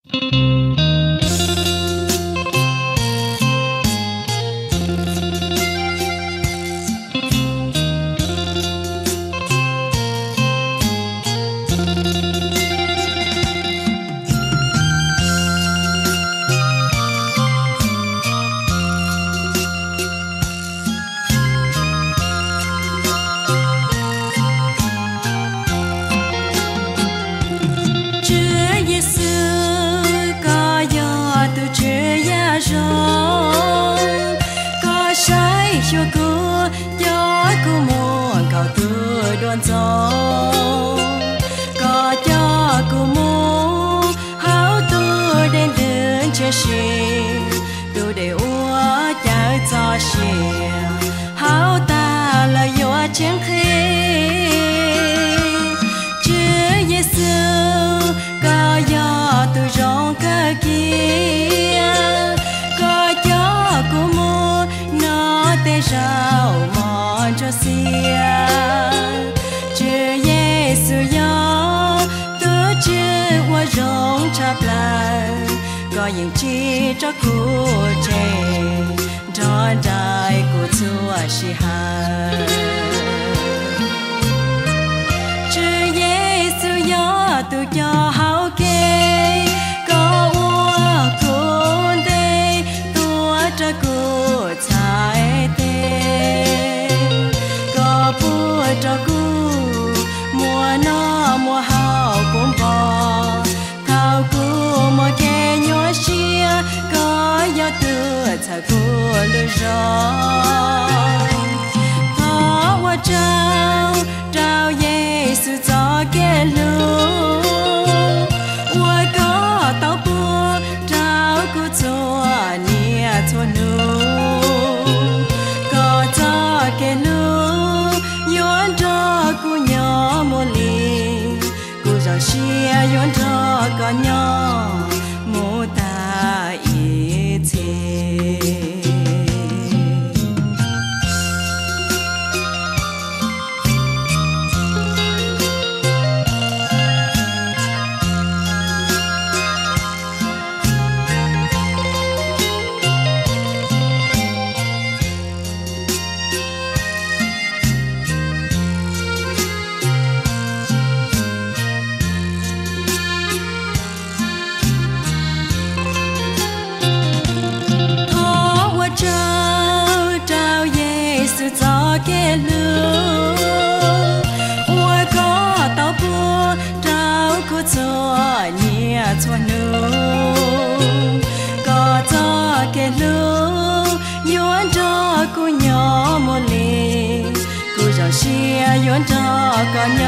cho cô gió cô muốn cầu từ đoan gió có cô muốn háo tôi đến đến chơi xì tôi để uống trái gió xì háo ta là gió chẳng khi chưa Giêsu có gió tôi rong cơ kia có gió cô muốn nó tê rào mòn cho xia chưa Giêsu gió tôi chưa qua rong chắp lại có những chi cho cô trẻ cho đại cô chúa sĩ hai chưa Giêsu gió tôi cho háo kê có ua cuốn tê tua cho cô trái tê có bùa cho cô mùa nó mùa hào cũng bò thao cô mùa kê nhỏ xia có gió tựa thao cô lưỡi gió thọ qua trao trao Giêsu cho kê lưu qua có tao bùa trao cô chúa nia chúa nu có cho kê lưu yến cho cô nhỏ mô lì cô giàu xia yến cho có nhỏ mô ta ý thế cho kê lưu ua có tao bùa trao cô chúa nia chúa nu có cho kê lưu yến cho cô nhỏ mô lì cô giàu xia yến cho có nhỏ